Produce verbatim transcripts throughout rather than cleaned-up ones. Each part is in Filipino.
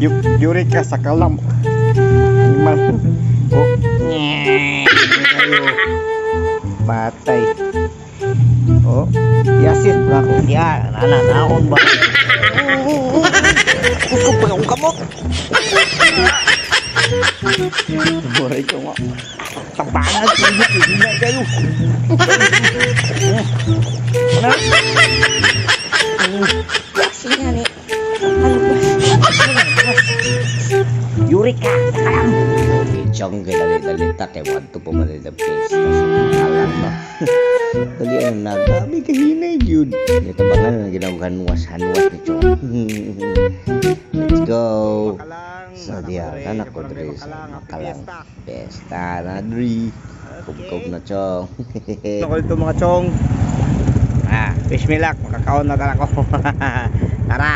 Eureka sa kalam. Iman. Oh. Ayo. Patay. Oh, yasis berako. Ya, anak naon ba? Kukup pagong kamot. Boray ko mo. Tapangan singit hindi na kayo. Ano? Yasin nga ni. Eureka, kalam. Chong kay dali-dali ta kay wadto pa man the place. Kalam ba? Dali ang nagabi kahinay jud. Ito bangal ginawagan was-hanwas ni Chong. Let's go. So dia kan ako diri sa Makalang Pesta na diri. Kub-kub na Chong. Ako dito mga Chong. Ah, wish me luck, makakaon na tara ko. Tara.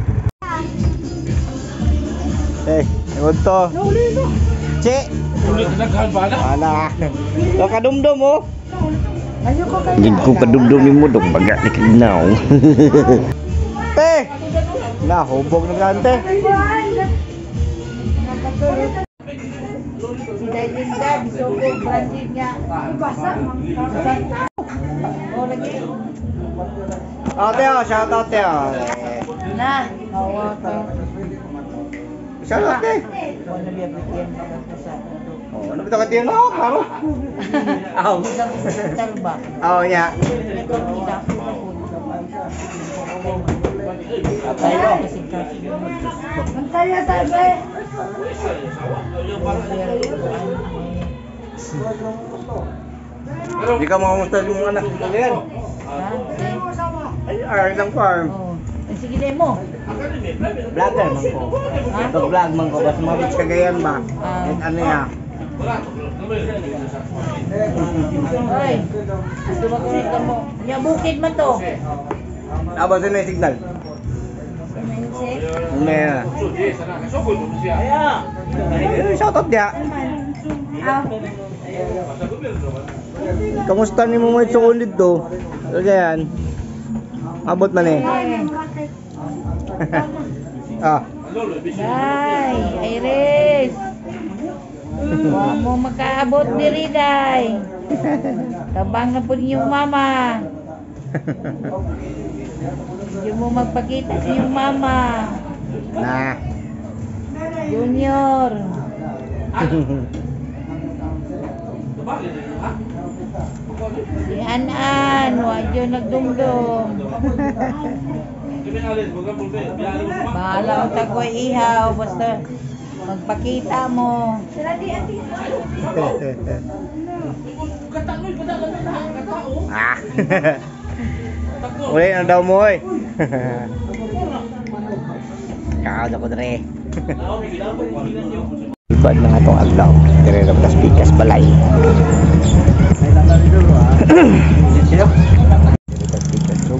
Eh, ewan to. Cek. Mana? Lo kadumdum oh. Gid ko kadumdum ni mo dong baga ni kinaw. Teh. Nah, hubog na gante. Linda, bisogog, branding niya. Ibasa, oh, lagi. Oh, Teo, shout out Teo. Na, bawa ka. Shout out Teo. Wala biya bigyan mo sa. Oh, ano bitaw ka Teo no? Karo. Aw. Talba. Oh, ya. Tayo. Tayo tayo. Hindi ka makamusta yung anak mo yan. Ay, ay, lang farm. Oh, sige din mo. Vlogger man ko. Pag-vlog man ko, basta mabits kagayan ba? Ah. Ano ya? Hoy. Gusto ba ko rito mo? Nya bukid man to. Aba sa na signal. May. Shout out dia. Kamusta ni mo mo sa ulit do? Kagayan. Abot man eh. Ah. Day, Iris. Wa mo makaabot diri day. Tabang na pud yung mama. Hindi mo magpakita sa iyong mama. Nah. Junior. Si An-An, wadyo nagdumdum. Bahala ang tagoy ihaw, basta magpakita mo. Ah. Uli na daw mo eh. Kakao na ko dre. Ibad na nga itong aglaw. Dire na tas pikas balay. Sino? Dire tas pikas rung.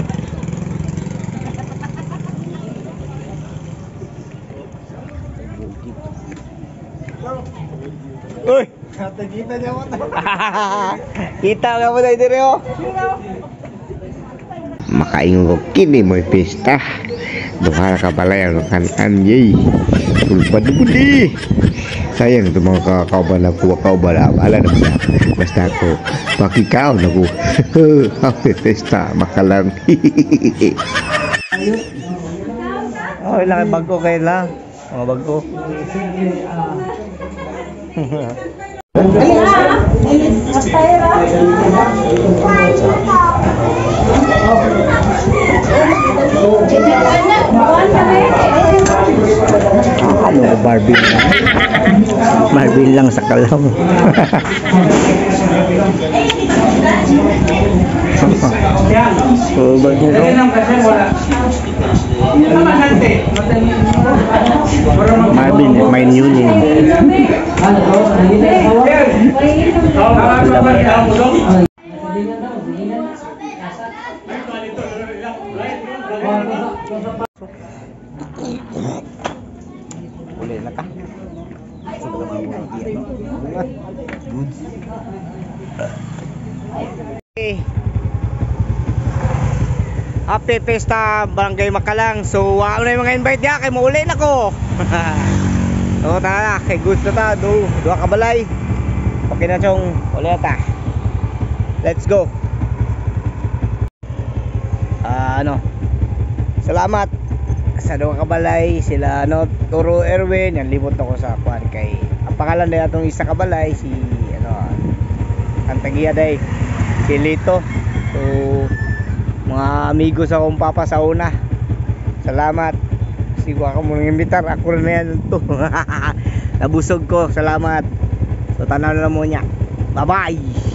Uy! Kita niya mo. Kita ka mo tayo dire oh. Makaingon ko kini mo'y pesta. Duha ka balay ang kan-anjay. Tulpad budi. Sayang ito mga kakauban na kuha kauban na. Ala naman na. Basta ako makikaw na ko. Happy pesta. Makalang. Oh, ilang bago kayo lang. Mga bago. Ano, Barbie lang. Barbie lang sa kalam. Oh, bagay lang. Marvin, my new name. Boleh lah kah? Sudah mau dia. Good. Okay. Happy Fiesta Barangay Makalang. So wala na yung mga invite niya kay mauli na ko. So tara na kay goods na ta do duha ka balay. Okay na chong uli na ta. Let's go. Ah ano. Salamat sa duha ka balay sila ano Turo Erwin yan libot ako sa kuan kay ang pangalan na atong isa ka balay si ano ang tagiya day si Lito. So mga amigos akong papa sa una. Salamat. Kasi ko ako mong imbitar. Ako rin na yan to. Nabusog ko. Salamat. So tanaw na lang mo niya. Bye bye.